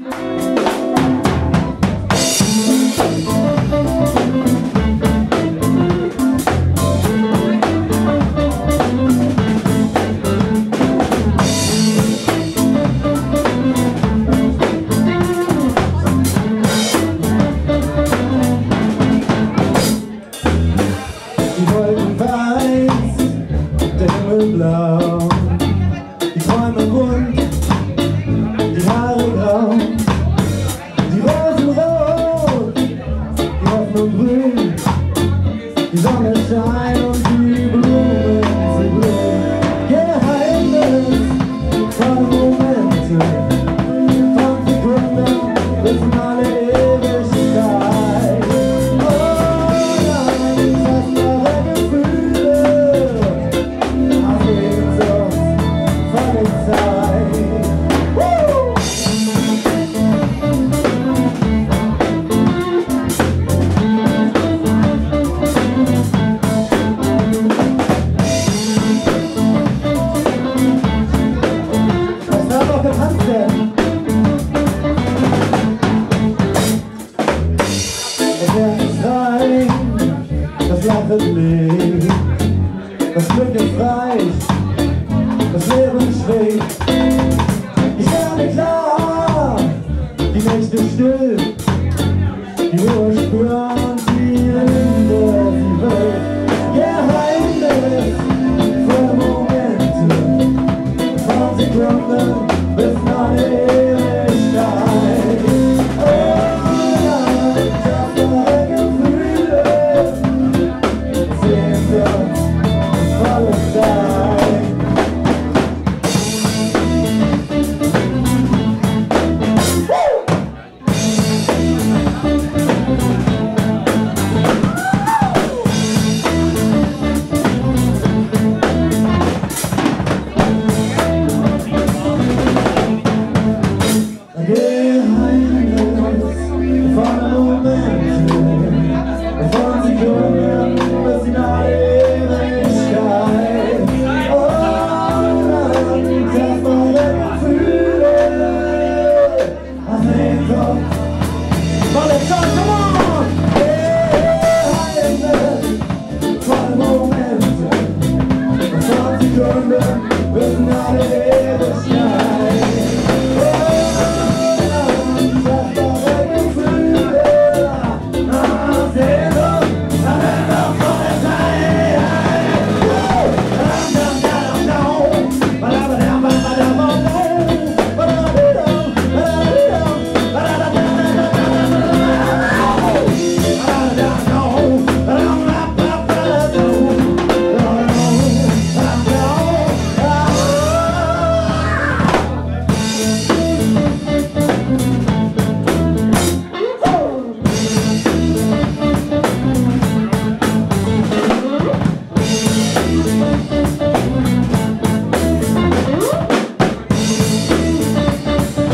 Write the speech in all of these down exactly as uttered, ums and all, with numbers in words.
Blau, die Träume bunt, die Haare grau, die Rosen rot, die Hoffnung grün, die Sonne scheint und die Blumen sie blühen. Geheimnis von Momenten, von Sekunden bis in alle Ewigkeit. Oh nein, das wahre Gefühle, das Lachen lebt, das Glück ist reich, das Leben schwebt. Die Sterne klar, die Nächte still, die Ruhe spüren und die Rinde sie weht. Geheimnis für Momente, von Sekunden bis in alle Ewigkeit. Oh nein, das wahre Gefühle, Sehnsucht und volle Zeit.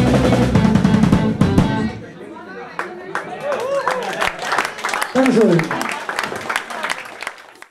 Dankeschön.